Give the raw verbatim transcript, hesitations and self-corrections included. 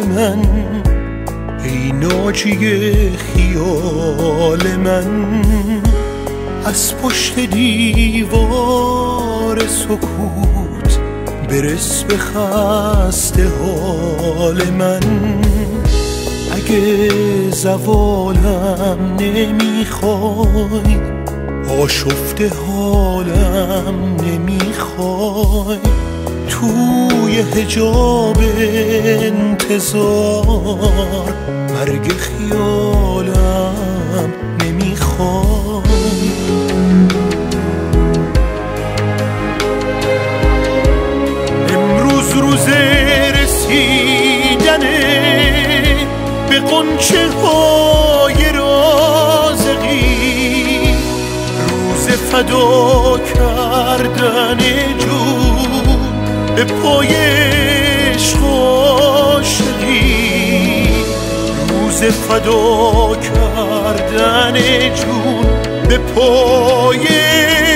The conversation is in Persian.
من، ای ناجی خیال من، از پشت دیوار سکوت برس به خسته حال من. اگه زوالم نمیخوای، آشفته حالم نمیخوای، توی حجاب انتظار مرگ خیالم نمیخوای. امروز روز رسیدنه به غنچه های رازقی، روز فدا کردن جون به پای عشق عاشقی، روز فدا کردن جون به پای